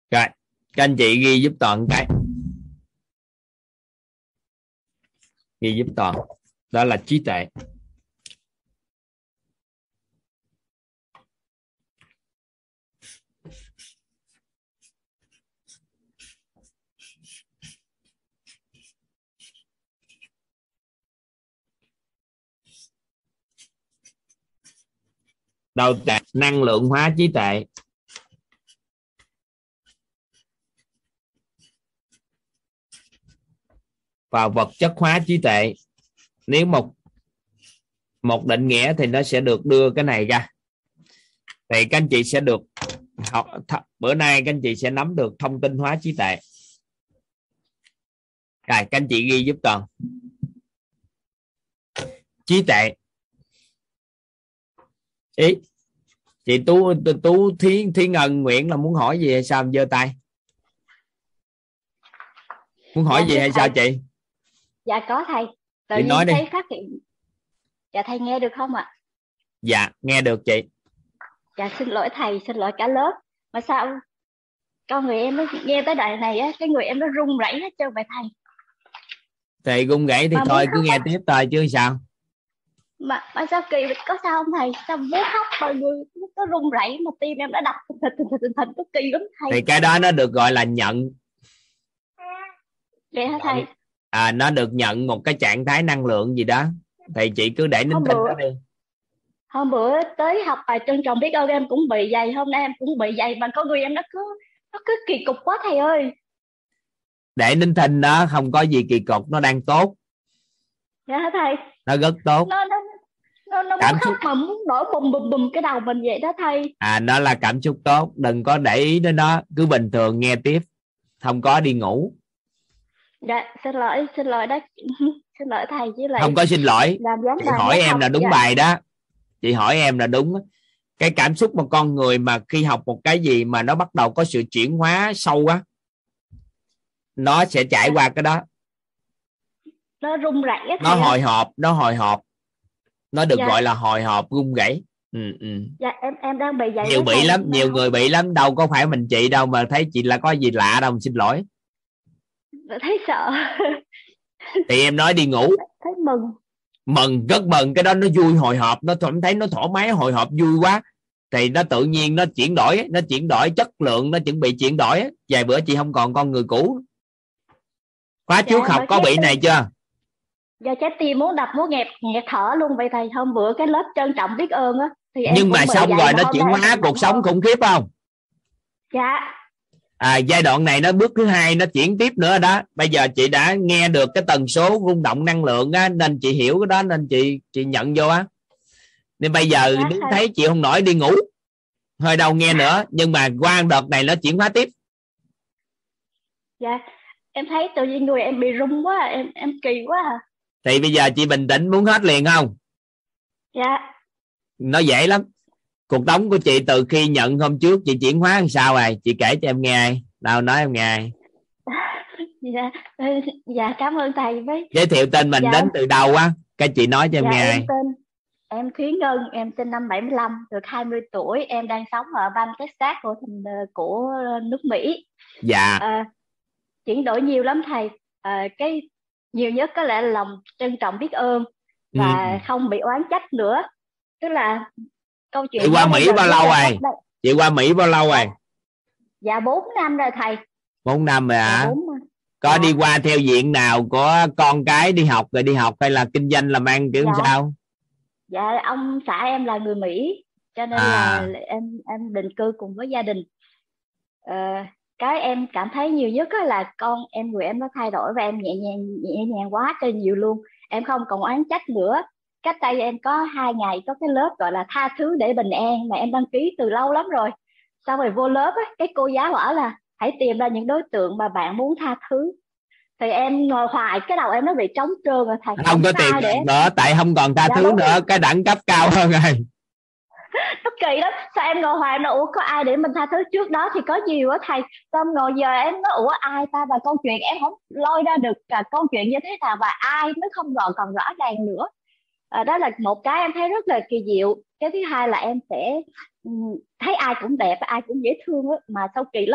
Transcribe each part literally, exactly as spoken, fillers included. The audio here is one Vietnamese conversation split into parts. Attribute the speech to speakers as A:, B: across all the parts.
A: Rồi, các anh chị ghi giúp Toàn cái. Ghi giúp Toàn. Đó là trí tuệ. Đầu tiên, năng lượng hóa trí tuệ. Và vật chất hóa trí tuệ. Nếu một một định nghĩa thì nó sẽ được đưa cái này ra. Thì các anh chị sẽ được học th- bữa nay các anh chị sẽ nắm được thông tin hóa trí tuệ. Rồi, các anh chị ghi giúp Toàn. Trí tuệ. Ý chị Tú Tú Thiên Thiên Ngân Nguyễn là muốn hỏi gì hay sao, giơ tay. Muốn hỏi
B: Dạ,
A: gì hay
B: thầy.
A: sao chị?
B: Dạ có thầy. Tự
A: Chị
B: nhiên
A: nói đi.
B: thấy phát hiện. Dạ thầy nghe được không ạ?
A: Dạ nghe được chị.
B: Dạ xin lỗi thầy, xin lỗi cả lớp. Mà sao con người em nó nghe tới đoạn này á, cái người em nó run rẩy hết trơn vậy thầy.
A: Thì gung gãy thì
B: Mà muốn
A: thôi cứ
B: khóc
A: nghe
B: á.
A: tiếp thôi chứ sao.
B: Mà, mà sao kỳ có sao không thầy? Sao muốn khóc mà người nó run rẩy mà tim em đã đập thình thịch thình thịch thình thịch, nó kỳ lắm thầy.
A: Thì cái đó nó được gọi là nhận.
B: Vậy hả thầy?
A: À, nó được nhận một cái trạng thái năng lượng gì đó. Thì chị cứ để nín
B: Hôm
A: thinh
B: bữa
A: đó đi.
B: hôm bữa tới học bài trân trọng biết ơn em cũng bị vậy, hôm nay em cũng bị vậy, mà con người em nó cứ nó cứ kỳ cục quá thầy ơi.
A: Để nín thinh đó, không có gì kỳ cục, nó đang tốt.
B: Dạ hả thầy?
A: Nó rất tốt.
B: Nó nó nó, nó muốn
A: Cảm
B: khóc
A: xúc.
B: mà muốn nổi bùm bùm bùm cái đầu mình vậy đó thầy.
A: À, nó là cảm xúc tốt, đừng có để ý đến nó, cứ bình thường nghe tiếp, không có đi ngủ.
B: Dạ xin lỗi xin lỗi đó. Xin lỗi thầy chứ lại
A: Không có xin lỗi.
B: làm gián
A: Chị
B: đoạn
A: hỏi
B: lớp
A: em
B: học.
A: là đúng
B: Dạ.
A: bài đó. Chị hỏi em là đúng. Cái cảm xúc mà con người mà khi học một cái gì mà nó bắt đầu có sự chuyển hóa sâu á, nó sẽ trải
B: Dạ.
A: qua cái đó.
B: Nó run rẩy á
A: Nó
B: thầy ơi.
A: hồi hộp, nó hồi hộp. Nó được
B: Dạ.
A: gọi là hồi hộp, rung rẩy. Ừ, ừ.
B: Dạ em em đang bị vậy
A: Nhiều
B: đó
A: bị
B: thầy.
A: lắm,
B: Mà
A: nhiều
B: không,
A: người bị lắm, đâu có phải mình chị đâu mà thấy chị là có gì lạ đâu mà xin lỗi.
B: thấy sợ.
A: Thì em nói đi ngủ.
B: Thấy mừng.
A: Mừng, rất mừng, cái đó nó vui, hồi hộp, nó cảm thấy nó thoải mái, hồi hộp vui quá thì nó tự nhiên nó chuyển đổi, nó chuyển đổi chất lượng, nó chuẩn bị chuyển đổi. Vài bữa chị không còn con người cũ. Khóa trước
B: Dạ,
A: học
B: mà
A: có
B: trái
A: bị
B: tim,
A: này chưa?
B: dạ trái tim muốn đập muốn nghẹt nghẹt thở luôn vậy thầy. Hôm bữa cái lớp trân trọng biết ơn á thì em
A: Nhưng
B: cũng
A: mà
B: bị
A: xong
B: vậy,
A: rồi
B: mà
A: nó
B: hôm
A: chuyển
B: nay em
A: hóa
B: bị nặng
A: cuộc sống
B: hơn.
A: khủng khiếp không?
B: Dạ.
A: À, giai đoạn này nó bước thứ hai, nó chuyển tiếp nữa đó. Bây giờ chị đã nghe được cái tần số rung động năng lượng á, nên chị hiểu cái đó nên chị chị nhận vô á. Nên bây giờ
B: Dạ
A: nếu
B: thầy.
A: thấy chị không nổi đi ngủ, hơi đâu nghe nữa, nhưng mà qua đợt này nó chuyển hóa tiếp.
B: Dạ em thấy tự nhiên người em bị rung quá, em em kỳ quá à.
A: Thì bây giờ chị bình tĩnh muốn hết liền không?
B: Dạ.
A: Nó dễ lắm. Cuộc sống của chị từ khi nhận hôm trước chị chuyển hóa làm sao rồi, chị kể cho em nghe. Nào, nói em nghe.
B: Dạ. Dạ cảm ơn thầy với.
A: Giới thiệu tên mình,
B: Dạ.
A: đến từ đâu á, cái chị nói cho em
B: Dạ
A: nghe.
B: em tên em Thúy Ngân, em sinh năm bảy lăm, được hai mươi tuổi, em đang sống ở bang Texas của thành của nước Mỹ.
A: Dạ.
B: À, chuyển đổi nhiều lắm thầy. À, cái nhiều nhất có lẽ là lòng trân trọng biết ơn
A: Ừ.
B: và không bị oán trách nữa. Tức là câu
A: Chị
B: chuyện
A: qua
B: đó bây
A: Mỹ
B: giờ
A: bao
B: rất
A: lâu
B: là
A: rồi?
B: cách đây.
A: Chị qua Mỹ bao lâu rồi?
B: Dạ, dạ bốn năm rồi thầy.
A: Bốn năm rồi
B: Dạ
A: hả?
B: bốn năm.
A: Có
B: Dạ.
A: đi qua theo diện nào, có con cái đi học rồi đi học hay là kinh doanh làm ăn kiểu
B: Dạ.
A: sao?
B: Dạ ông xã em là người Mỹ cho nên là
A: À.
B: em em định cư cùng với gia đình. Ờ, cái em cảm thấy nhiều nhất á là con em, người em nó thay đổi và em nhẹ nhàng nhẹ nhàng quá trời nhiều luôn. Em không còn oán trách nữa. Cách đây em có hai ngày có cái lớp gọi là tha thứ để bình an mà em đăng ký từ lâu lắm rồi. Sau rồi vô lớp á, cái cô giáo bảo là hãy tìm ra những đối tượng mà bạn muốn tha thứ. Thì em ngồi hoài, cái đầu em nó bị trống trơn rồi thầy.
A: Không có tiền
B: để
A: nữa, tại không còn tha
B: dạ
A: thứ
B: đúng
A: nữa,
B: rồi.
A: cái đẳng cấp cao hơn rồi.
B: Nó kỳ lắm. Sao em ngồi hoài nó ủa có ai để mình tha thứ, trước đó thì có nhiều á thầy. Xong ngồi giờ em nói ủa ai ta, và câu chuyện em không lôi ra được cả câu chuyện như thế nào và ai nó không còn còn rõ ràng nữa. À, đó là một cái em thấy rất là kỳ diệu. Cái thứ hai là em sẽ um, thấy ai cũng đẹp, ai cũng dễ thương á, mà sau kỳ lớp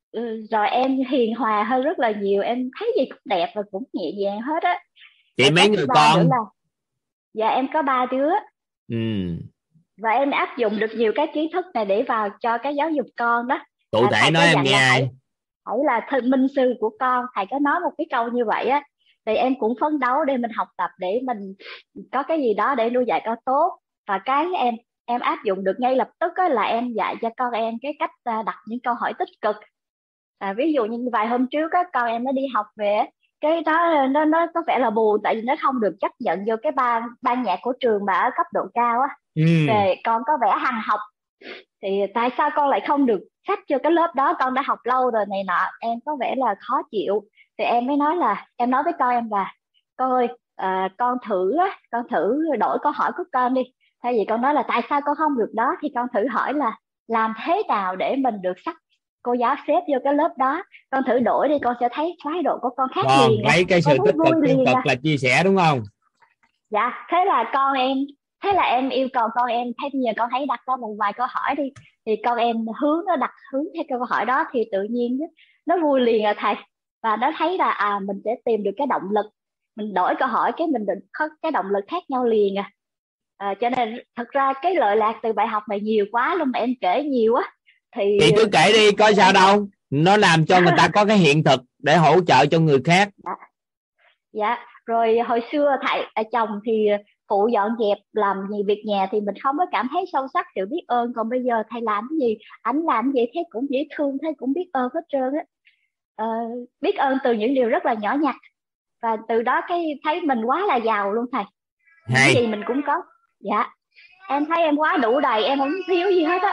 B: ừ, rồi em hiền hòa hơn rất là nhiều, em thấy gì cũng đẹp và cũng nhẹ nhàng hết á.
A: Chị
B: Rồi
A: mấy
B: cái thứ
A: người
B: ba nữa
A: con?
B: là, dạ em có ba đứa,
A: Ừ.
B: và em áp dụng được nhiều cái kiến thức này để vào cho cái giáo dục con đó.
A: Cụ
B: À,
A: thể
B: thầy có
A: nói em
B: dặn là hãy
A: nghe.
B: hãy là thân minh sư của con, thầy có nói một cái câu như vậy á, thì em cũng phấn đấu để mình học tập, để mình có cái gì đó để nuôi dạy con tốt. Và cái em em áp dụng được ngay lập tức á, là em dạy cho con em cái cách à, đặt những câu hỏi tích cực. À, ví dụ như vài hôm trước á, con em nó đi học về á, cái đó nó nó có vẻ là buồn, tại vì nó không được chấp nhận vô cái ban ban nhạc của trường mà ở cấp độ cao á.
A: Ừ.
B: Về con có vẻ hằng học, thì tại sao con lại không được sách cho cái lớp đó, con đã học lâu rồi này nọ, em có vẻ là khó chịu. Thì em mới nói là, em nói với con em là, con ơi, à, con thử á, con thử đổi câu hỏi của con đi. Thay vì con nói là tại sao con không được đó, thì con thử hỏi là làm thế nào để mình được sách cô giáo xếp vô cái lớp đó. Con thử đổi đi, con sẽ thấy thái độ của con khác
A: Còn
B: liền à,
A: lấy cái
B: con
A: sự
B: thấy
A: tích cực
B: vui
A: tiêu
B: liền
A: cực
B: à.
A: là chia sẻ đúng không?
B: Dạ, thế là con em, thế là em yêu cầu con em, thấy bây giờ con thấy đặt ra một vài câu hỏi đi, thì con em hướng nó đặt hướng theo câu hỏi đó, thì tự nhiên nó vui liền à thầy. Và nó thấy là à mình sẽ tìm được cái động lực, mình đổi câu hỏi cái mình được có cái động lực khác nhau liền à. À, cho nên thật ra cái lợi lạc từ bài học này nhiều quá luôn, mà em kể nhiều á thì
A: Chị cứ kể đi có sao
B: em không.
A: đâu, nó làm cho người ta có cái hiện thực để hỗ trợ cho người khác.
B: Dạ, dạ. Rồi hồi xưa thầy à, chồng thì phụ dọn dẹp làm gì việc nhà thì mình không có cảm thấy sâu sắc sự biết ơn, còn bây giờ thầy làm cái gì, ảnh làm cái gì thấy cũng dễ thương, thấy cũng biết ơn hết trơn á. Ờ, biết ơn từ những điều rất là nhỏ nhặt, và từ đó cái thấy mình quá là giàu luôn thầy, những gì
A: Hay.
B: mình cũng có. Dạ, em thấy em quá đủ đầy, em không thiếu gì hết á.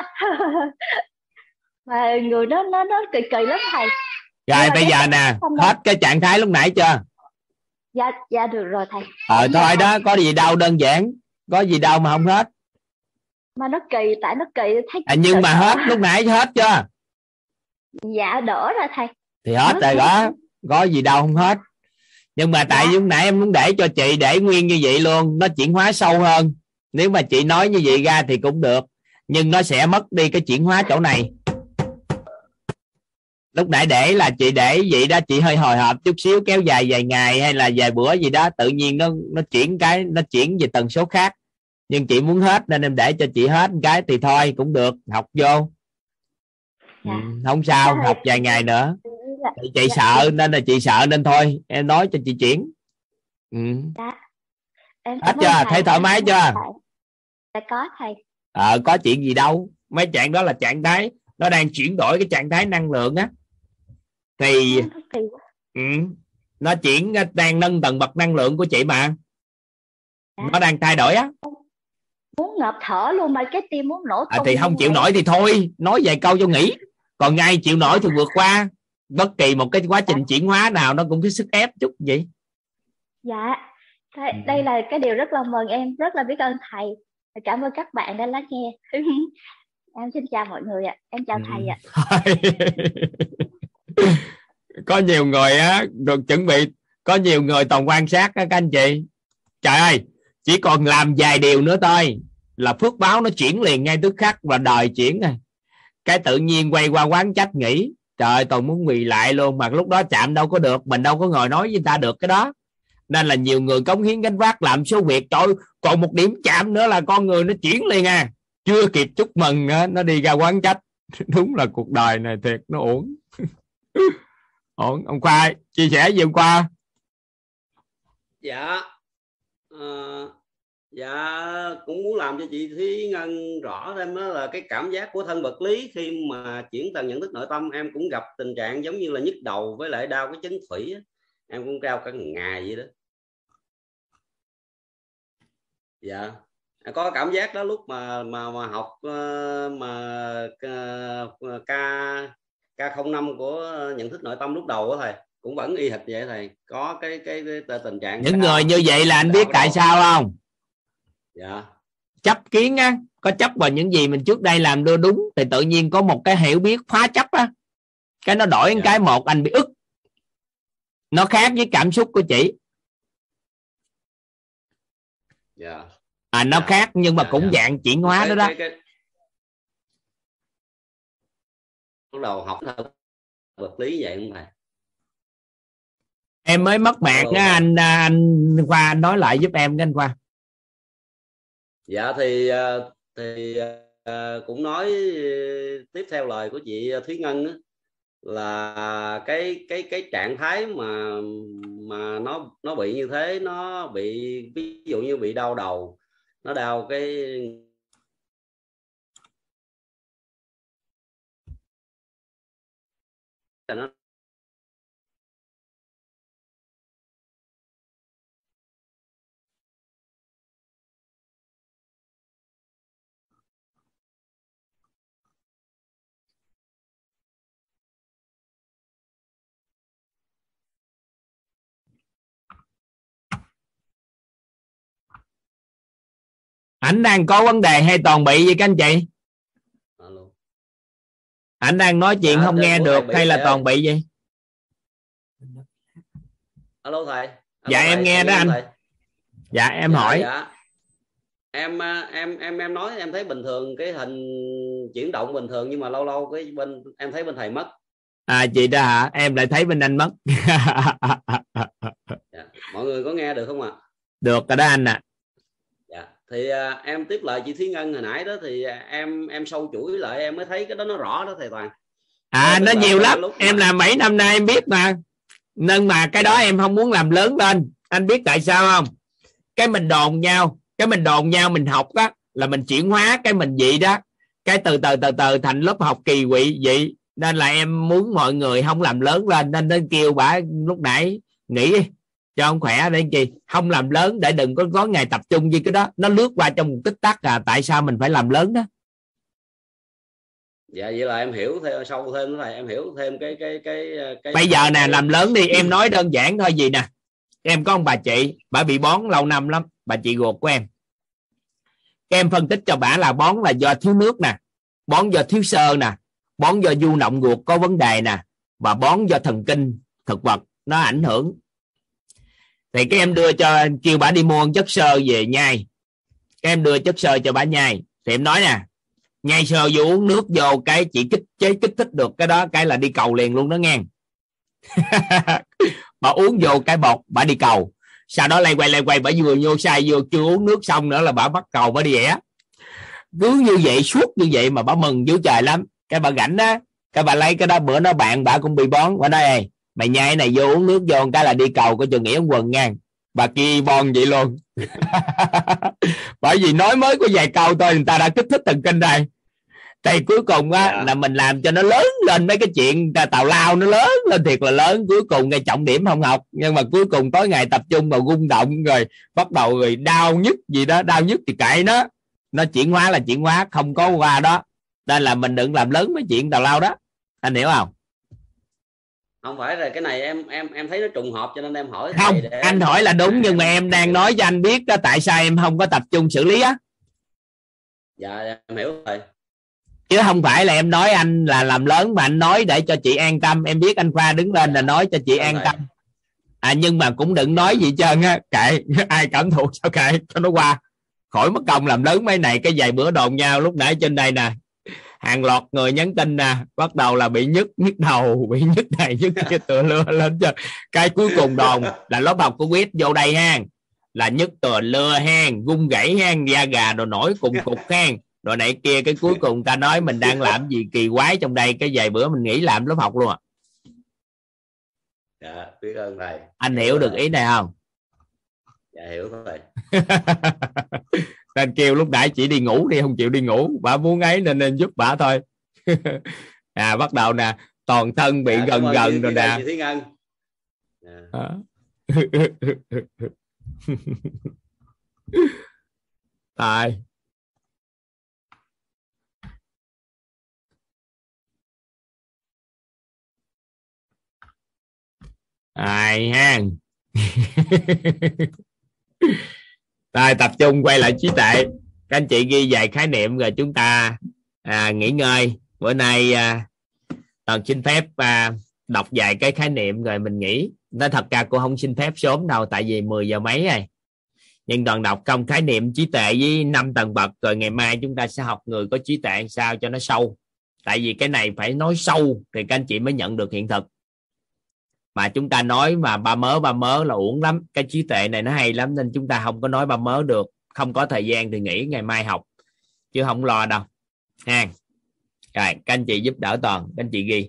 B: Và người nó nó nó kỳ kỳ lắm thầy. Nhưng
A: Rồi
B: mà
A: bây
B: cái
A: giờ
B: cái
A: nè,
B: hôm nay,
A: hết cái trạng thái lúc nãy chưa?
B: dạ dạ được rồi thầy,
A: Ờ
B: ổn rồi
A: thôi
B: thầy.
A: đó, có gì đâu, đơn giản. Có gì đâu mà không hết.
B: Mà nó kỳ, tại nó kỳ thấy
A: À,
B: sợ
A: nhưng mà
B: sợ.
A: hết lúc nãy hết chưa?
B: Dạ đỡ rồi thầy.
A: Thì hết
B: Hết
A: rồi
B: hết
A: đó.
B: hết.
A: Có gì đâu không
B: Dạ
A: hết. Nhưng mà tại
B: dạ
A: lúc nãy em muốn để cho chị để nguyên như vậy luôn, nó chuyển hóa sâu hơn. Nếu mà chị nói như vậy ra thì cũng được, nhưng nó sẽ mất đi cái chuyển hóa chỗ này. Lúc nãy để là chị để vậy đó, chị hơi hồi hộp chút xíu, kéo dài vài ngày hay là vài bữa gì đó, tự nhiên nó nó chuyển cái nó chuyển về tần số khác. Nhưng chị muốn hết nên em để cho chị hết cái thì thôi cũng được, học vô. Ừ,
B: dạ.
A: không
B: Dạ
A: sao,
B: thầy.
A: học vài ngày nữa.
B: Dạ
A: Chị, chị
B: dạ dạ
A: sợ nên là chị sợ nên thôi em nói cho chị chuyển. Ừ.
B: dạ. Em
A: Hết
B: cảm ơn
A: chưa, thấy
B: thầy,
A: thoải
B: em
A: mái
B: cảm ơn
A: chưa?
B: thầy. Dạ có thầy.
A: Ờ, có chuyện gì đâu, mấy trạng đó là trạng thái nó đang chuyển đổi cái trạng thái năng lượng á, thì
B: Nó kỳ quá.
A: ừ, nó chuyển đang nâng tầng bậc năng lượng của chị mà,
B: Dạ,
A: nó đang thay đổi á.
B: muốn ngợp thở luôn, mà cái tim muốn nổ
A: À, thì
B: tung
A: không
B: luôn
A: chịu
B: rồi á.
A: nổi thì thôi nói vài câu cho nghỉ, còn ai chịu nổi
B: Dạ
A: thì vượt qua. Bất kỳ một cái quá
B: dạ
A: trình chuyển hóa nào nó cũng có sức ép chút vậy.
B: dạ. Thế-
A: Ừ.
B: đây là cái điều rất là mừng, em rất là biết ơn thầy. Và cảm ơn các bạn đã lắng nghe. Em xin chào mọi người ạ, em chào thầy ạ.
A: Có nhiều người á được chuẩn bị, có nhiều người toàn quan sát á các anh chị. Trời ơi, chỉ còn làm vài điều nữa thôi là phước báo nó chuyển liền ngay tức khắc, và đời chuyển rồi. Cái tự nhiên quay qua quán trách nghỉ, trời ơi toàn muốn quỳ lại luôn, mà lúc đó chạm đâu có được, mình đâu có ngồi nói với người ta được cái đó. Nên là nhiều người cống hiến gánh vác làm số việc, trời, còn một điểm chạm nữa là con người nó chuyển liền à, chưa kịp chúc mừng nữa, nó đi ra quán trách. Đúng là cuộc đời này thiệt nó uổng. Ổn. Ông Khoa chia sẻ gì ông Khoa?
C: Dạ ờ, dạ cũng muốn làm cho chị Thúy Ngân rõ thêm đó là cái cảm giác của thân vật lý khi mà chuyển tầng nhận thức nội tâm. Em cũng gặp tình trạng giống như là nhức đầu với lại đau cái chấn thủy, em cũng trao cả ngày vậy đó. Dạ có cảm giác đó lúc mà mà mà học mà k k không năm của nhận thức nội tâm lúc đầu đó thầy, cũng vẫn y hệt vậy thầy, có cái cái, cái tình trạng
A: Những
C: đau,
A: người như vậy là anh
C: đau
A: biết
C: cái
A: tại
C: đầu.
A: sao không?
C: Dạ.
A: Chấp kiến á, có chấp vào những gì mình trước đây làm đưa đúng thì tự nhiên có một cái hiểu biết phá chấp á, cái nó đổi
C: Dạ.
A: cái một anh bị ức. Nó khác với cảm xúc của chị.
C: Dạ.
A: À, nó
C: Dạ.
A: khác nhưng mà
C: Dạ,
A: cũng
C: dạ.
A: dạng chuyển hóa
C: cái,
A: đó đó.
C: cái, cái... Lúc đầu học vật lý vậy không thầy?
A: Em mới mất mạng á, anh anh Khoa anh nói lại giúp em cái anh Khoa.
C: Dạ thì thì cũng nói tiếp theo lời của chị Thúy Ngân á, là cái cái cái trạng thái mà mà nó nó bị như thế, nó bị ví dụ như bị đau đầu, nó đau cái nó
A: Ảnh đang có vấn đề hay toàn bị gì các anh chị?
C: Alo.
A: Ảnh đang nói chuyện
C: Dạ,
A: không nghe được hay là toàn bị gì?
C: Alo thầy. Alo
A: dạ
C: thầy,
A: em nghe đó anh. Thầy. Dạ em
C: dạ,
A: hỏi.
C: Dạ. Em em em em nói em thấy bình thường, cái hình chuyển động bình thường, nhưng mà lâu lâu cái bên em thấy bên thầy mất.
A: À chị đó hả? Em lại thấy bên anh mất.
C: Dạ. Mọi người có nghe được không ạ? À?
A: Được rồi đó anh ạ. À.
C: Dạ. Thì à, em tiếp lời chị Thúy Ngân hồi nãy đó, thì em em sâu chuỗi lại em mới thấy cái đó nó rõ đó thầy Toàn.
A: À nó nhiều lắm. Em mà... làm mấy năm nay em biết mà. Nhưng mà cái đó em không muốn làm lớn lên. Anh biết tại sao không? Cái mình đồn nhau, cái mình đồn nhau mình học đó là mình chuyển hóa cái mình vậy đó, cái từ từ từ từ thành lớp học kỳ quỵ vậy. Nên là em muốn mọi người không làm lớn lên, nên nên kêu bả lúc nãy nghỉ cho ông khỏe để chi không làm lớn, để đừng có có ngày tập trung với cái đó, nó lướt qua trong một tích tắc. À tại sao mình phải làm lớn đó?
C: Dạ vậy là em hiểu thêm sâu thêm nữa, là em hiểu thêm cái cái cái cái
A: bây giờ nè, làm lớn đi. Em nói đơn giản thôi gì nè, em có ông bà chị, bà bị bón lâu năm lắm, bà chị ruột của em. Em phân tích cho bà là bón là do thiếu nước nè, bón do thiếu xơ nè, bón do du động ruột có vấn đề nè, và bón do thần kinh thực vật nó ảnh hưởng. Thì cái em đưa cho, kêu bà đi mua chất xơ về nhai, cái em đưa chất xơ cho bà nhai. Thì em nói nè, nhai sơ vô uống nước vô cái chỉ kích chế kích thích được cái đó, cái là đi cầu liền luôn đó nghe. Bà uống vô cái bột bà đi cầu, sau đó lay quay lay quay bà vừa vô say vô, chưa uống nước xong nữa là bà bắt cầu bà đi vẽ. Cứ như vậy suốt như vậy mà bà mừng dữ trời lắm. Cái bà rảnh á, cái bà lấy cái đó, bữa nó bạn bà cũng bị bón, bà nói ê mày nhai cái này vô uống nước vô cái là đi cầu, coi chừng nghĩa ông quần ngang. Bà kia bon vậy luôn. Bởi vì nói mới có vài câu thôi người ta đã kích thích thần kinh đây. Thì cuối cùng á yeah. là mình làm cho nó lớn lên mấy cái chuyện tào lao, nó lớn lên thiệt là lớn. Cuối cùng cái trọng điểm không học, nhưng mà cuối cùng tối ngày tập trung vào rung động, rồi bắt đầu rồi đau nhức gì đó, đau nhức thì kệ nó, nó chuyển hóa là chuyển hóa, không có qua đó. Nên là mình đừng làm lớn mấy chuyện tào lao đó, anh hiểu không?
C: Không phải rồi, cái này em em em thấy nó trùng hợp cho nên em hỏi.
A: Không, anh hỏi là đúng, nhưng mà em đang nói cho anh biết đó, tại sao em không có tập trung xử lý á.
C: Dạ em hiểu rồi,
A: chứ không phải là em nói anh là làm lớn, mà anh nói để cho chị an tâm. Em biết anh Khoa đứng lên là nói cho chị an tâm. À nhưng mà cũng đừng nói gì trơn á, kệ ai cảm thụ sao kệ cho nó qua, khỏi mất công làm lớn mấy này. Cái vài bữa đồn nhau lúc nãy trên đây nè, hàng loạt người nhắn tin nè, bắt đầu là bị nhức nhức đầu, bị nhức này nhức kia, tựa lưa lên cho cái cuối cùng đồn là lớp học của quýt vô đây ha, là nhức tựa lưa hen, gung gãy hen, da gà đồ nổi cùng cục hen, rồi này kia. Cái cuối cùng ta nói mình đang làm gì kỳ quái trong đây, cái vài bữa mình nghỉ làm lớp học luôn à.
C: Dạ biết ơn thầy.
A: Anh hiểu, hiểu được ý này không?
C: Dạ hiểu thầy.
A: Nên kêu lúc nãy chị đi ngủ đi, không chịu đi ngủ, bà muốn ấy nên nên giúp bà thôi. À bắt đầu nè, toàn thân bị dạ, gần gần rồi nè.
C: Thúy Ngân.
A: À. Tại ai ha. Rồi tập trung quay lại trí tuệ. Các anh chị ghi vài khái niệm rồi chúng ta à, nghỉ ngơi. Bữa nay à, Toàn xin phép à, đọc vài cái khái niệm rồi mình nghỉ. Nói thật ra cô không xin phép sớm đâu, tại vì mười giờ mấy rồi. Nhưng Toàn đọc công khái niệm trí tuệ với năm tầng bậc, rồi ngày mai chúng ta sẽ học người có trí tuệ sao cho nó sâu. Tại vì cái này phải nói sâu thì các anh chị mới nhận được hiện thực. Mà chúng ta nói mà ba mớ ba mớ là uổng lắm. Cái trí tuệ này nó hay lắm nên chúng ta không có nói ba mớ được. Không có thời gian thì nghỉ ngày mai học, chứ không lo đâu ha. Rồi các anh chị giúp đỡ Toàn, các anh chị ghi.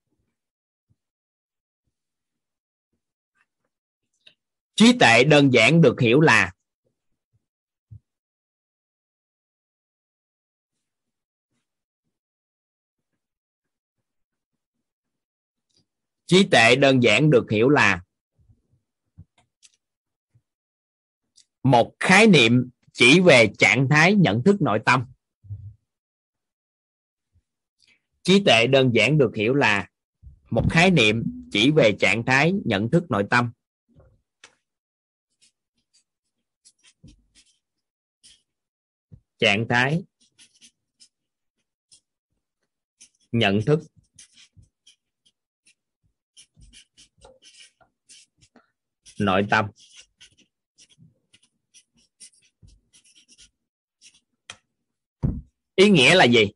A: Trí tuệ đơn giản được hiểu là trí tuệ đơn giản được hiểu là một khái niệm chỉ về trạng thái nhận thức nội tâm. Trí tuệ đơn giản được hiểu là một khái niệm chỉ về trạng thái nhận thức nội tâm. Trạng thái nhận thức nội tâm. Ý nghĩa là gì?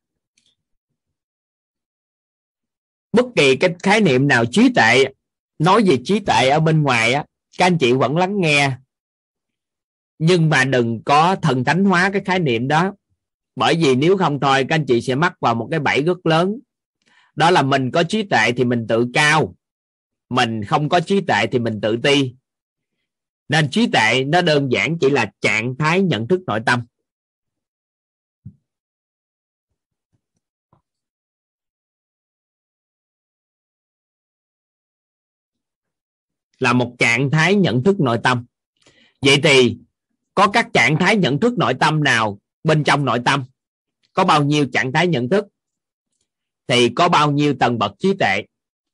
A: Bất kỳ cái khái niệm nào trí tuệ, nói về trí tuệ ở bên ngoài á, các anh chị vẫn lắng nghe, nhưng mà đừng có thần thánh hóa cái khái niệm đó. Bởi vì nếu không thôi các anh chị sẽ mắc vào một cái bẫy rất lớn. Đó là mình có trí tuệ thì mình tự cao, mình không có trí tuệ thì mình tự ti. Nên trí tuệ nó đơn giản chỉ là trạng thái nhận thức nội tâm. Là một trạng thái nhận thức nội tâm. Vậy thì có các trạng thái nhận thức nội tâm nào bên trong nội tâm? Có bao nhiêu trạng thái nhận thức thì có bao nhiêu tầng bậc trí tuệ?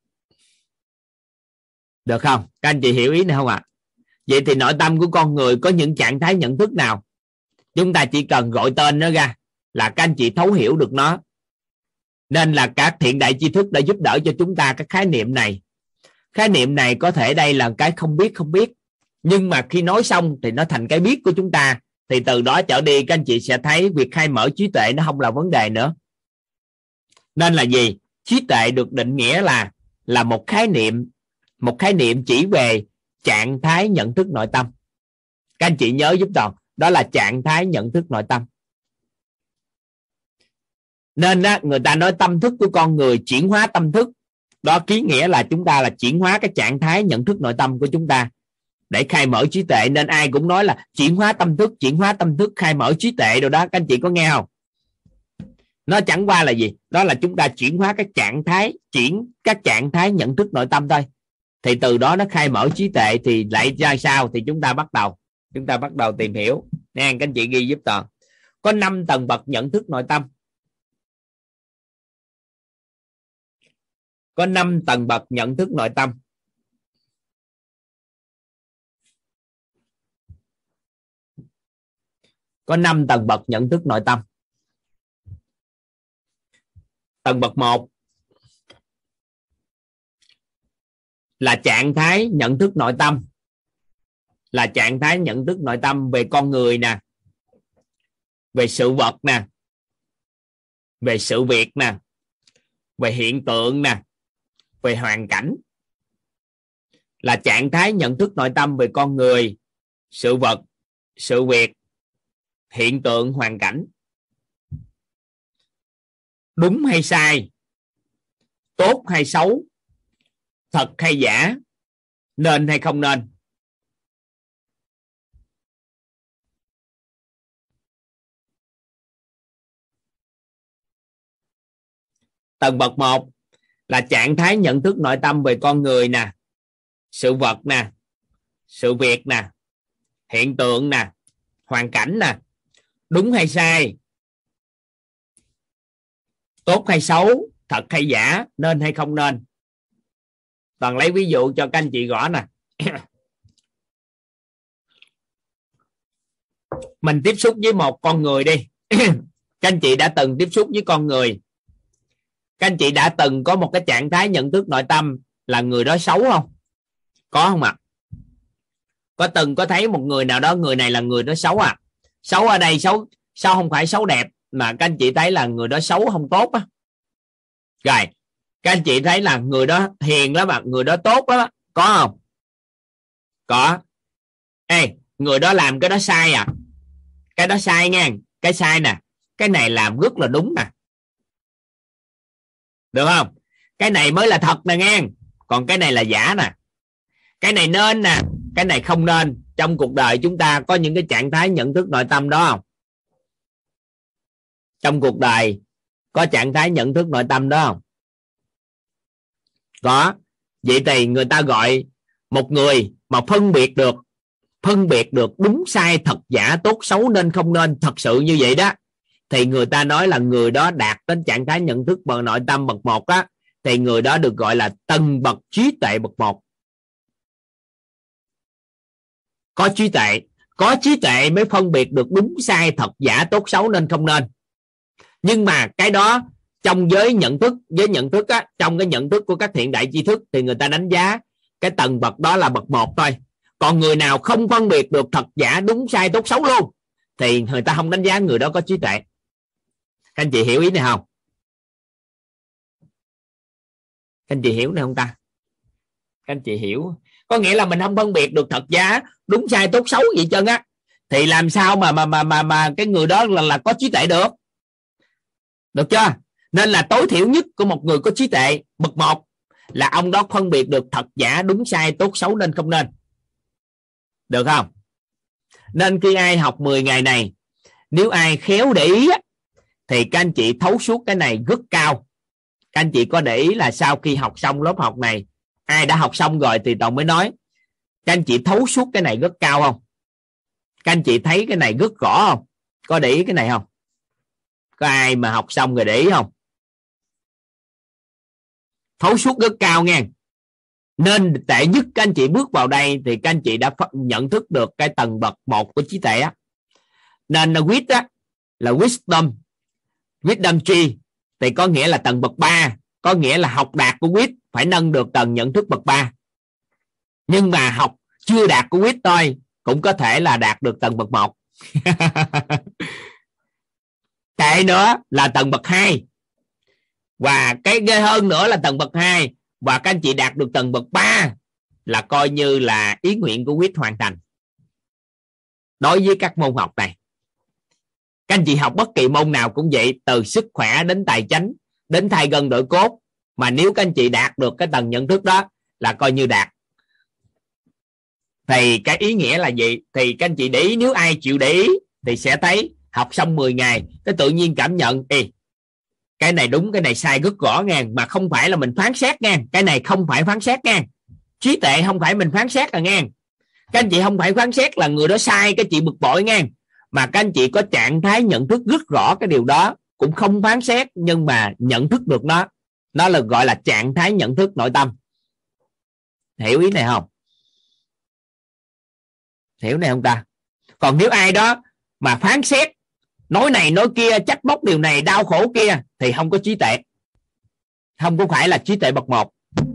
A: Được không? Các anh chị hiểu ý này không ạ? À? Vậy thì nội tâm của con người có những trạng thái nhận thức nào? Chúng ta chỉ cần gọi tên nó ra là các anh chị thấu hiểu được nó. Nên là các thiện đại tri thức đã giúp đỡ cho chúng ta các khái niệm này. Khái niệm này có thể đây là cái không biết không biết, nhưng mà khi nói xong thì nó thành cái biết của chúng ta. Thì từ đó trở đi các anh chị sẽ thấy việc khai mở trí tuệ nó không là vấn đề nữa. Nên là gì? Trí tuệ được định nghĩa là là một khái niệm, một khái niệm chỉ về trạng thái nhận thức nội tâm. Các anh chị nhớ giúp Toàn, đó là trạng thái nhận thức nội tâm. Nên á, người ta nói tâm thức của con người chuyển hóa tâm thức. Đó ký nghĩa là chúng ta là chuyển hóa cái trạng thái nhận thức nội tâm của chúng ta để khai mở trí tuệ. Nên ai cũng nói là chuyển hóa tâm thức, chuyển hóa tâm thức, khai mở trí tuệ rồi đó. Các anh chị có nghe không? Nó chẳng qua là gì? Đó là chúng ta chuyển hóa các trạng thái, chuyển các trạng thái nhận thức nội tâm thôi. Thì từ đó nó khai mở trí tuệ thì lại ra sao? Thì chúng ta bắt đầu chúng ta bắt đầu tìm hiểu nè. Các anh chị ghi giúp Toàn. Có năm tầng bậc nhận thức nội tâm. Có năm tầng bậc nhận thức nội tâm. Có năm tầng bậc nhận thức nội tâm. Tầng bậc một là trạng thái nhận thức nội tâm. Là trạng thái nhận thức nội tâm về con người nè, về sự vật nè, về sự việc nè, về hiện tượng nè, về hoàn cảnh. Là trạng thái nhận thức nội tâm về con người, sự vật, sự việc, hiện tượng, hoàn cảnh. Đúng hay sai, tốt hay xấu, thật hay giả, nên hay không nên. Tầng bậc một là trạng thái nhận thức nội tâm về con người nè, sự vật nè, sự việc nè, hiện tượng nè, hoàn cảnh nè. Đúng hay sai, tốt hay xấu, thật hay giả, nên hay không nên. Toàn lấy ví dụ cho các anh chị rõ nè. Mình tiếp xúc với một con người đi. Các anh chị đã từng tiếp xúc với con người. Các anh chị đã từng có một cái trạng thái nhận thức nội tâm là người đó xấu không? Có không ạ? À? Có từng có thấy một người nào đó, người này là người đó xấu à? Xấu ở đây xấu, xấu không phải xấu đẹp, mà các anh chị thấy là người đó xấu không tốt á. Rồi các anh chị thấy là người đó hiền lắm mà, người đó tốt lắm, có không? Có. Ê, người đó làm cái đó sai à? Cái đó sai nha, cái sai nè. Cái này làm rất là đúng nè, được không? Cái này mới là thật nè nghe, còn cái này là giả nè. Cái này nên nè, cái này không nên. Trong cuộc đời chúng ta có những cái trạng thái nhận thức nội tâm đó không? Trong cuộc đời có trạng thái nhận thức nội tâm đó không? Có. Vậy thì người ta gọi một người mà phân biệt được, phân biệt được đúng sai, thật giả, tốt xấu, nên không nên, thật sự như vậy đó, thì người ta nói là người đó đạt đến trạng thái nhận thức bằng nội tâm bậc một á, thì người đó được gọi là tầng bậc trí tuệ bậc một. Có trí tuệ, có trí tuệ mới phân biệt được đúng sai, thật giả, tốt xấu, nên không nên. Nhưng mà cái đó trong giới nhận thức, giới nhận thức á, trong cái nhận thức của các thiện đại tri thức thì người ta đánh giá cái tầng bậc đó là bậc một thôi. Còn người nào không phân biệt được thật giả, đúng sai, tốt xấu luôn thì người ta không đánh giá người đó có trí tuệ. Các anh chị hiểu ý này không? Các anh chị hiểu này không ta? Các anh chị hiểu, có nghĩa là mình không phân biệt được thật giả, đúng sai, tốt xấu gì chân á, thì làm sao mà mà mà mà mà cái người đó là là có trí tuệ được? Được chưa? Nên là tối thiểu nhất của một người có trí tuệ bậc một là ông đó phân biệt được thật giả, đúng sai, tốt xấu, nên không nên. Được không? Nên khi ai học mười ngày này, nếu ai khéo để ý thì các anh chị thấu suốt cái này rất cao. Các anh chị có để ý là sau khi học xong lớp học này, ai đã học xong rồi thì Toàn mới nói, các anh chị thấu suốt cái này rất cao không? Các anh chị thấy cái này rất rõ không? Có để ý cái này không? Có ai mà học xong rồi để ý không? Thấu suốt rất cao nha. Nên tệ nhất các anh chị bước vào đây thì các anh chị đã nhận thức được cái tầng bậc một của trí tuệ á. Nên là wit á, là wisdom, wisdom tree thì có nghĩa là tầng bậc ba, có nghĩa là học đạt của wit phải nâng được tầng nhận thức bậc ba. Nhưng mà học chưa đạt của wit thôi cũng có thể là đạt được tầng bậc một. Tệ nữa là tầng bậc hai. Và cái ghê hơn nữa là tầng bậc hai và các anh chị đạt được tầng bậc ba là coi như là ý nguyện của quýt hoàn thành. Đối với các môn học này, các anh chị học bất kỳ môn nào cũng vậy, từ sức khỏe đến tài chánh đến thay gân đổi cốt, mà nếu các anh chị đạt được cái tầng nhận thức đó là coi như đạt. Thì cái ý nghĩa là gì? Thì các anh chị để ý, nếu ai chịu để ý thì sẽ thấy học xong mười ngày cái tự nhiên cảm nhận Ê, cái này đúng, cái này sai rất rõ ngang, mà không phải là mình phán xét ngang. Cái này không phải phán xét ngang. Trí tuệ không phải mình phán xét là ngang. Các anh chị không phải phán xét là người đó sai cái chị bực bội ngang, mà các anh chị có trạng thái nhận thức rất rõ cái điều đó, cũng không phán xét nhưng mà nhận thức được nó. Nó là gọi là trạng thái nhận thức nội tâm. Hiểu ý này không? Hiểu này không ta? Còn nếu ai đó mà phán xét, nói này nói kia, trách móc điều này, đau khổ kia, thì không có trí tuệ, không có phải là trí tuệ bậc một.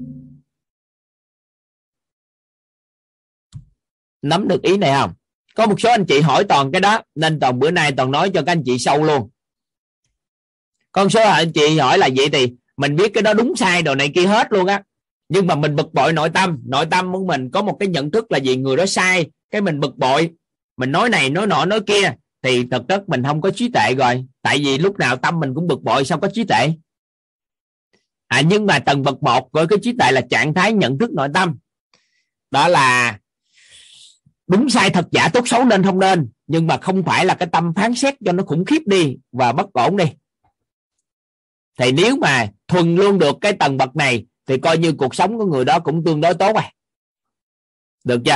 A: Nắm được ý này không? Có một số anh chị hỏi Toàn cái đó, nên Toàn bữa nay Toàn nói cho các anh chị sâu luôn. Con số anh chị hỏi là vậy thì mình biết cái đó đúng sai đồ này kia hết luôn á, nhưng mà mình bực bội nội tâm, nội tâm của mình có một cái nhận thức là gì, người đó sai, cái mình bực bội, mình nói này nói nọ nói kia, thì thực chất mình không có trí tuệ rồi. Tại vì lúc nào tâm mình cũng bực bội, sao có trí tuệ? À, nhưng mà tầng bậc một với cái trí tuệ là trạng thái nhận thức nội tâm, đó là đúng sai thật giả tốt xấu nên không nên, nhưng mà không phải là cái tâm phán xét cho nó khủng khiếp đi và bất ổn đi. Thì nếu mà thuần luôn được cái tầng bậc này thì coi như cuộc sống của người đó cũng tương đối tốt rồi. Được chưa?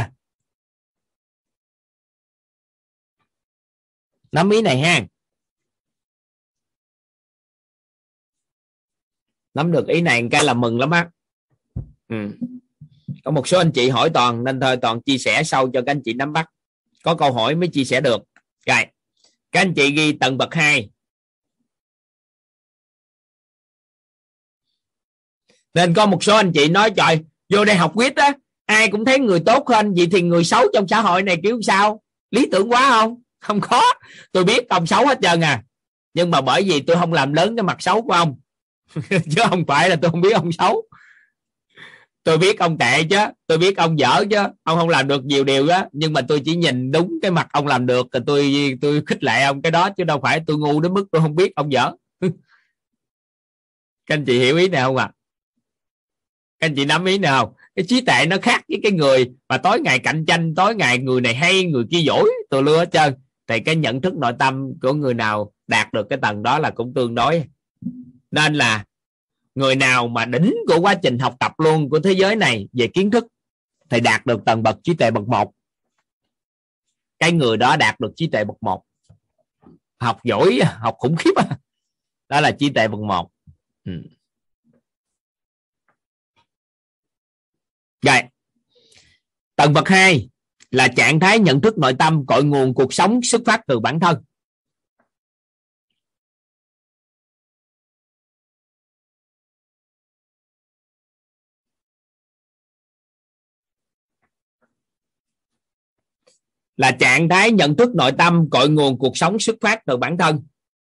A: Nắm ý này ha. Nắm được ý này cái là mừng lắm á. Ừ. Có một số anh chị hỏi Toàn nên thôi Toàn chia sẻ sâu cho các anh chị nắm bắt. Có câu hỏi mới chia sẻ được. Rồi, các anh chị ghi tầng bậc hai. Nên có một số anh chị nói trời, vô đây học quýt á, ai cũng thấy người tốt hơn, vậy thì người xấu trong xã hội này kiểu sao? Lý tưởng quá không? Không có. Tôi biết ông xấu hết trơn à, nhưng mà bởi vì tôi không làm lớn cái mặt xấu của ông, chứ không phải là tôi không biết ông xấu. Tôi biết ông tệ chứ, tôi biết ông dở chứ, ông không làm được nhiều điều á, nhưng mà tôi chỉ nhìn đúng cái mặt ông làm được rồi tôi tôi khích lệ ông cái đó, chứ đâu phải tôi ngu đến mức tôi không biết ông dở. Các anh chị hiểu ý nào không ạ? À? Các anh chị nắm ý nào không? Cái trí tuệ nó khác với cái người mà tối ngày cạnh tranh, tối ngày người này hay người kia giỏi tôi lưa hết trơn. Thì cái nhận thức nội tâm của người nào đạt được cái tầng đó là cũng tương đối. Nên là người nào mà đỉnh của quá trình học tập luôn của thế giới này về kiến thức thì đạt được tầng bậc trí tuệ bậc một. Cái người đó đạt được trí tuệ bậc một, học giỏi, học khủng khiếp, đó là trí tuệ bậc một. Ừ. Rồi, tầng bậc hai là trạng thái nhận thức nội tâm cội nguồn cuộc sống xuất phát từ bản thân. Là trạng thái nhận thức nội tâm cội nguồn cuộc sống xuất phát từ bản thân.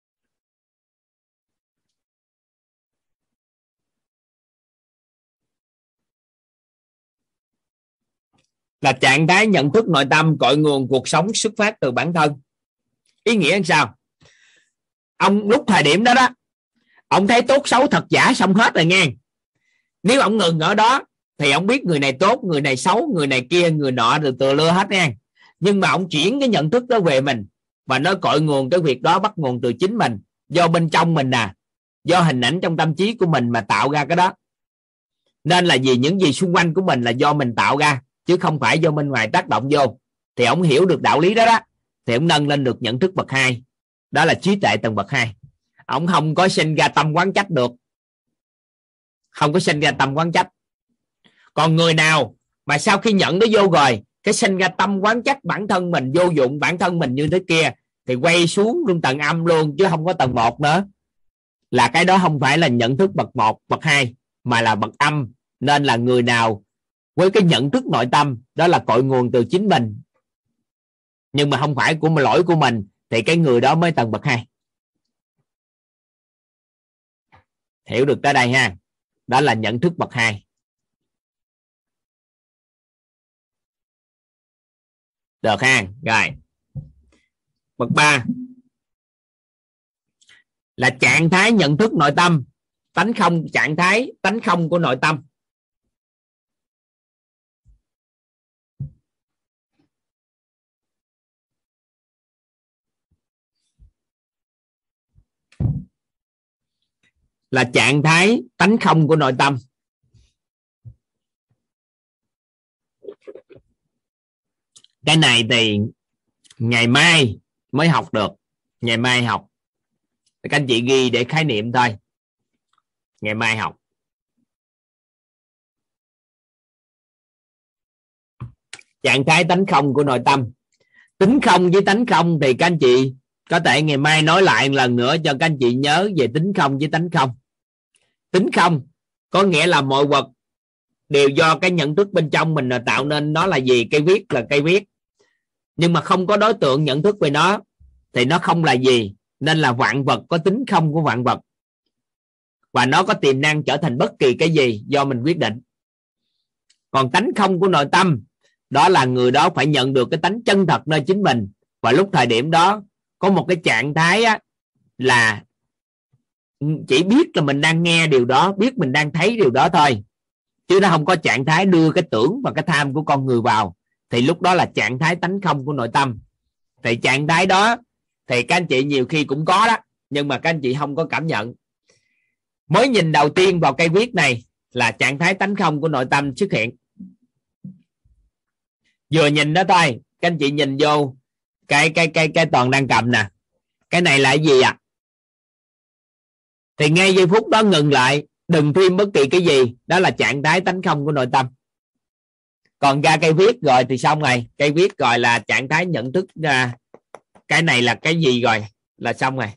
A: Là trạng thái nhận thức nội tâm cội nguồn cuộc sống xuất phát từ bản thân. Ý nghĩa làm sao? Ông lúc thời điểm đó đó, ông thấy tốt xấu thật giả xong hết rồi nghe. Nếu ông ngừng ở đó thì ông biết người này tốt, người này xấu, người này kia, người nọ từ từ lưa hết nha. Nhưng mà ông chuyển cái nhận thức đó về mình, và nó cội nguồn cái việc đó bắt nguồn từ chính mình, do bên trong mình nè, do hình ảnh trong tâm trí của mình mà tạo ra cái đó. Nên là vì những gì xung quanh của mình là do mình tạo ra, chứ không phải do bên ngoài tác động vô. Thì ông hiểu được đạo lý đó đó, thì ông nâng lên được nhận thức bậc hai. Đó là trí tuệ tầng bậc hai. Ông không có sinh ra tâm quán trách được, không có sinh ra tâm quán trách. Còn người nào mà sau khi nhận nó vô rồi, cái sinh ra tâm quán trách bản thân mình vô dụng, bản thân mình như thế kia, thì quay xuống luôn tầng âm luôn, chứ không có tầng một nữa. Là cái đó không phải là nhận thức bậc một, bậc hai, mà là bậc âm. Nên là người nào với cái nhận thức nội tâm đó là cội nguồn từ chính mình, nhưng mà không phải của lỗi của mình, thì cái người đó mới tầng bậc hai. Hiểu được tới đây ha? Đó là nhận thức bậc hai. Được ha? Rồi. Bậc ba là trạng thái nhận thức nội tâm, tánh không, trạng thái tánh không của nội tâm. Là trạng thái tánh không của nội tâm. Cái này thì ngày mai mới học được, ngày mai học. Các anh chị ghi để khái niệm thôi, ngày mai học. Trạng thái tánh không của nội tâm. Tính không với tánh không thì các anh chị có thể ngày mai nói lại một lần nữa cho các anh chị nhớ về tính không với tánh không. Tính không có nghĩa là mọi vật đều do cái nhận thức bên trong mình là tạo nên. Nó là gì? Cây viết là cây viết, nhưng mà không có đối tượng nhận thức về nó thì nó không là gì. Nên là vạn vật có tính không của vạn vật, và nó có tiềm năng trở thành bất kỳ cái gì do mình quyết định. Còn tánh không của nội tâm, đó là người đó phải nhận được cái tánh chân thật nơi chính mình, và lúc thời điểm đó có một cái trạng thái á, là chỉ biết là mình đang nghe điều đó, biết mình đang thấy điều đó thôi, chứ nó không có trạng thái đưa cái tưởng và cái tham của con người vào. Thì lúc đó là trạng thái tánh không của nội tâm. Thì trạng thái đó thì các anh chị nhiều khi cũng có đó, nhưng mà các anh chị không có cảm nhận. Mới nhìn đầu tiên vào cây viết này là trạng thái tánh không của nội tâm xuất hiện. Vừa nhìn đó thôi, các anh chị nhìn vô cái cái cái cái Toàn đang cầm nè, cái này là cái gì ạ? À? Thì ngay giây phút đó ngừng lại, đừng thêm bất kỳ cái gì, đó là trạng thái tánh không của nội tâm. Còn ra cây viết rồi thì xong rồi, cây viết rồi là trạng thái nhận thức ra cái này là cái gì rồi là xong rồi.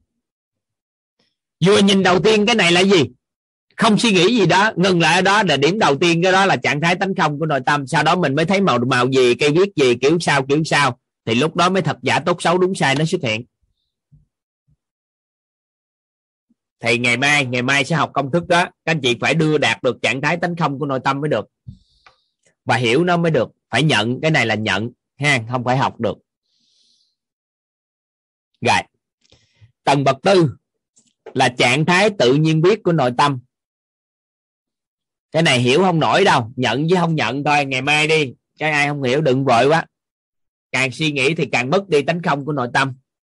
A: Vừa nhìn đầu tiên cái này là gì, không suy nghĩ gì đó, ngừng lại ở đó là điểm đầu tiên, cái đó là trạng thái tánh không của nội tâm. Sau đó mình mới thấy màu màu gì, cây viết gì, kiểu sao kiểu sao, thì lúc đó mới thật giả tốt xấu đúng sai nó xuất hiện. Thì ngày mai ngày mai sẽ học công thức đó. Các anh chị phải đưa đạt được trạng thái tánh không của nội tâm mới được, và hiểu nó mới được. Phải nhận, cái này là nhận ha, không phải học được. Rồi, tầng bậc tư là trạng thái tự nhiên biết của nội tâm. Cái này hiểu không nổi đâu, nhận chứ không nhận thôi. Ngày mai đi, cái ai không hiểu đừng vội quá. Càng suy nghĩ thì càng mất đi tánh không của nội tâm.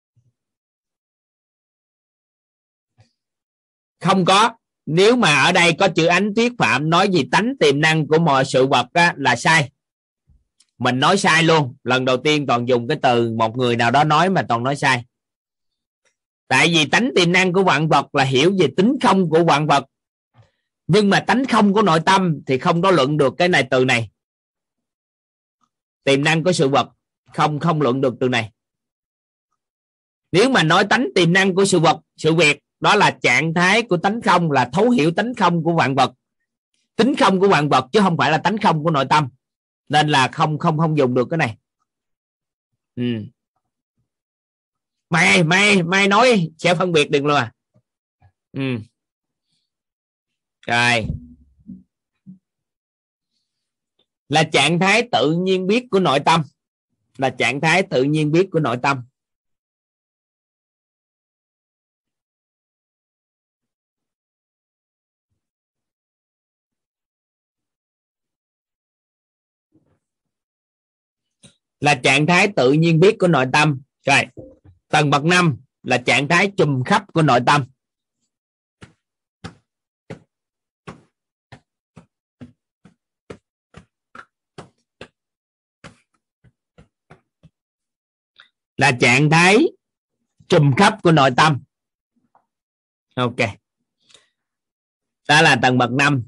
A: Không có. Nếu mà ở đây có chữ Ánh Tuyết Phạm nói gì tánh tiềm năng của mọi sự vật á, là sai. Mình nói sai luôn. Lần đầu tiên Toàn dùng cái từ một người nào đó nói mà Toàn nói sai. Tại vì tánh tiềm năng của vạn vật là hiểu về tính không của vạn vật, nhưng mà tánh không của nội tâm thì không có luận được cái này từ này. Tiềm năng của sự vật không không luận được từ này. Nếu mà nói tánh tiềm năng của sự vật, sự việc, đó là trạng thái của tánh không, là thấu hiểu tánh không của vạn vật, tính không của vạn vật, chứ không phải là tánh không của nội tâm. Nên là không không không dùng được cái này. Ừ. Mai mai mai nói sẽ phân biệt được luôn à. Ừ. Rồi, là trạng thái tự nhiên biết của nội tâm, là trạng thái tự nhiên biết của nội tâm. Là trạng thái tự nhiên biết của nội tâm. Rồi, tầng bậc năm là trạng thái trùm khắp của nội tâm. Là trạng thái trùm khắp của nội tâm. Ok, đó là tầng bậc năm.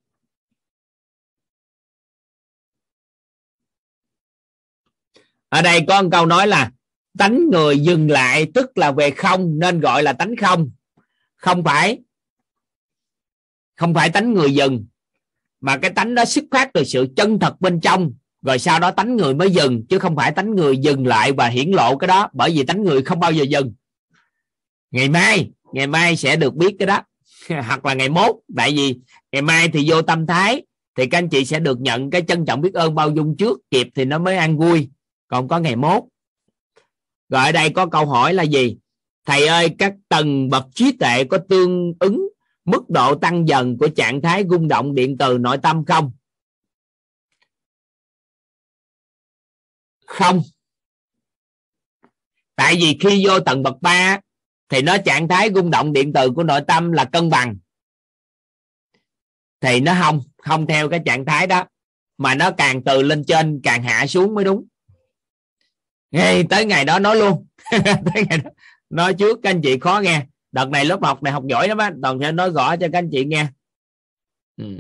A: Ở đây có một câu nói là tánh người dừng lại tức là về không, nên gọi là tánh không. Không phải không phải tánh người dừng, mà cái tánh đó xuất phát từ sự chân thật bên trong, rồi sau đó tánh người mới dừng, chứ không phải tánh người dừng lại và hiển lộ cái đó, bởi vì tánh người không bao giờ dừng. Ngày mai ngày mai sẽ được biết cái đó hoặc là ngày mốt. Tại vì ngày mai thì vô tâm thái thì các anh chị sẽ được nhận cái trân trọng biết ơn bao dung trước kịp thì nó mới ăn vui, còn có ngày mốt. Rồi ở đây có câu hỏi là gì? Thầy ơi, các tầng bậc trí tuệ có tương ứng mức độ tăng dần của trạng thái rung động điện từ nội tâm không? Không. Tại vì khi vô tầng bậc ba thì nó trạng thái rung động điện từ của nội tâm là cân bằng, thì nó không không theo cái trạng thái đó, mà nó càng từ lên trên càng hạ xuống mới đúng. Ngay tới ngày đó nói luôn tới ngày đó nói trước các anh chị khó nghe. Đợt này lớp học này học giỏi lắm á, toàn sẽ nói rõ cho các anh chị nghe. Ừ.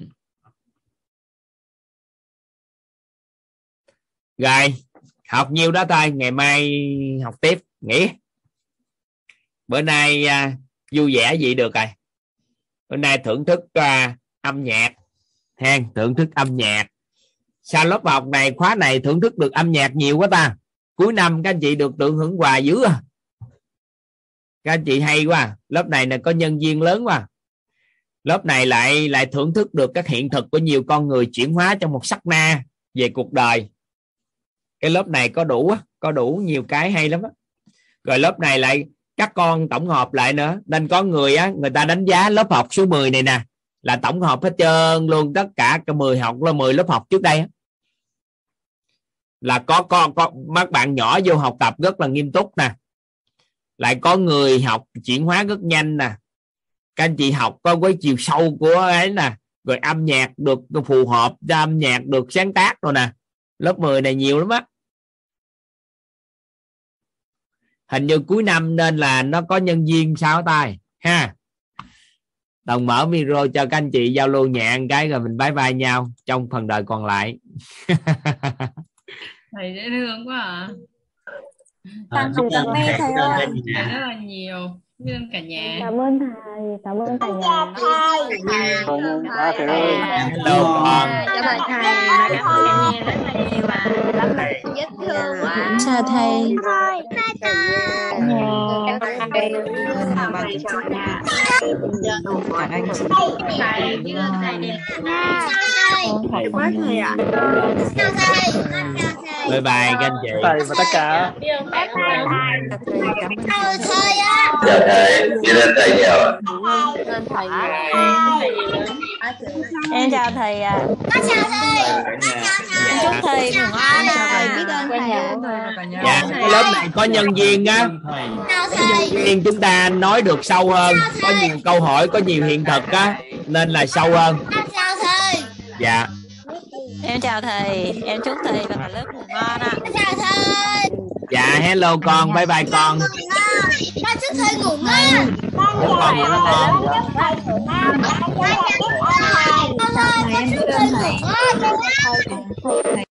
A: Rồi, học nhiêu đó thôi, ngày mai học tiếp. Nghỉ bữa nay à, vui vẻ gì được rồi. Bữa nay thưởng thức à, âm nhạc ha, thưởng thức âm nhạc. Sao lớp học này, khóa này thưởng thức được âm nhạc nhiều quá ta. Cuối năm các anh chị được tượng hưởng quà dữ à. Các anh chị hay quá. Lớp này là có nhân viên lớn quá. Lớp này lại lại thưởng thức được các hiện thực của nhiều con người chuyển hóa trong một sát na về cuộc đời. Cái lớp này có đủ có đủ nhiều cái hay lắm á. Rồi lớp này lại các con tổng hợp lại nữa, nên có người á, người ta đánh giá lớp học số mười này nè là tổng hợp hết trơn luôn, tất cả cả mười học là mười lớp học trước đây á. Là có con có các bạn nhỏ vô học tập rất là nghiêm túc nè, lại có người học chuyển hóa rất nhanh nè, các anh chị học có cái chiều sâu của ấy nè, rồi âm nhạc được phù hợp, âm nhạc được sáng tác rồi nè. Lớp mười này nhiều lắm á. Hình như cuối năm nên là nó có nhân viên sao tay ha. Đồng mở micro cho các anh chị giao lưu nhẹ cái rồi mình bye bye nhau trong phần đời còn lại.
D: Thầy dễ thương quá à.
E: Tăng học tập nghe thầy ơi.
D: Thầy rất là nhiều. Biết ơn cả nhà.
E: Cảm ơn thầy, cảm ơn cả nhà.
B: Thầy,
E: Thầy,
B: thầy,
A: Hello con.
B: cảm ơn thầy, đã cảm ơn cả nhà rất là nhiều ạ. Rất là dễ thương quá.
E: Chào thầy.
B: Thầy, thầy.
E: Chào thầy, chào nhà. Chào anh chị. Thầy quá thầy ạ.
A: Bye bye các anh chị.
F: Thầy và tất cả.
E: Chào thầy ạ.
G: Chào thầy, biết ơn thầy nhiều.
E: Em chào thầy ạ. Chào thầy. Em chúc thầy ngủ ngon ạ. Biết ơn thầy ạ.
A: Dạ, cái lớp này có nhân viên á, có nhân viên chúng ta nói được sâu hơn, có nhiều câu hỏi, có nhiều hiện thực á, nên là sâu hơn.
E: Chào thầy.
A: Dạ.
E: Em chào thầy, em chúc thầy và cả lớp ngủ ngon ạ. Chào thầy.
A: Dạ, hello con, bye bye con.
E: Con chúc thầy ngủ ngon.
A: Chúc con ngủ ngon.
E: Con chúc thầy ngủ ngon.